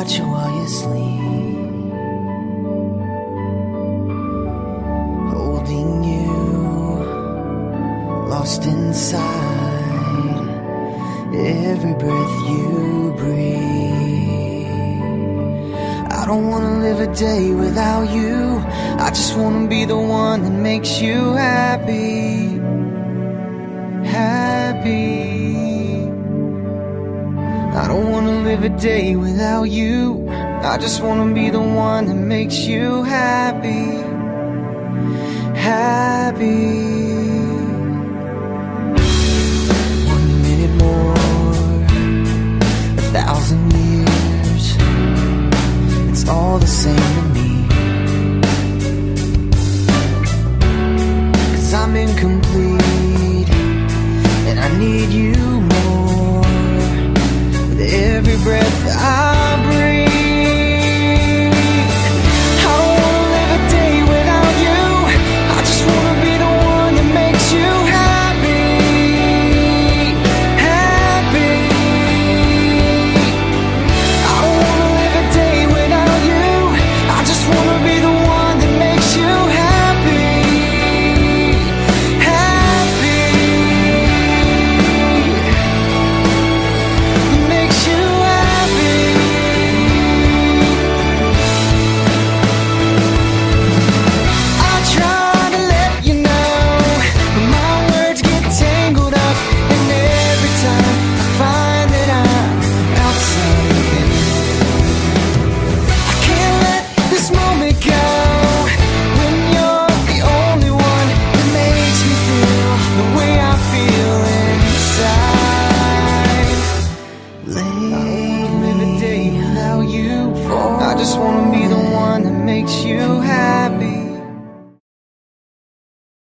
watch you while you sleep, holding you, lost inside every breath you breathe. I don't wanna live a day without you. I just wanna be the one that makes you happy, happy. I don't wanna live a day without you. I just wanna be the one that makes you happy, happy. 1 minute more, 1,000 years, it's all the same to me. 'Cause I'm incomplete and I need you more with every breath I breathe. I don't wanna live a day without you. I just wanna be the one that makes you happy, happy. I don't wanna live a day without you. I just wanna be the one that makes you happy, happy. That makes you happy. I try to let you know, but my words get tangled up, and every time I find that I'm outside again. I can't let this moment go when you're the only one that makes me feel the way I feel inside. Live a day without you. I just wanna be the one that makes you happy.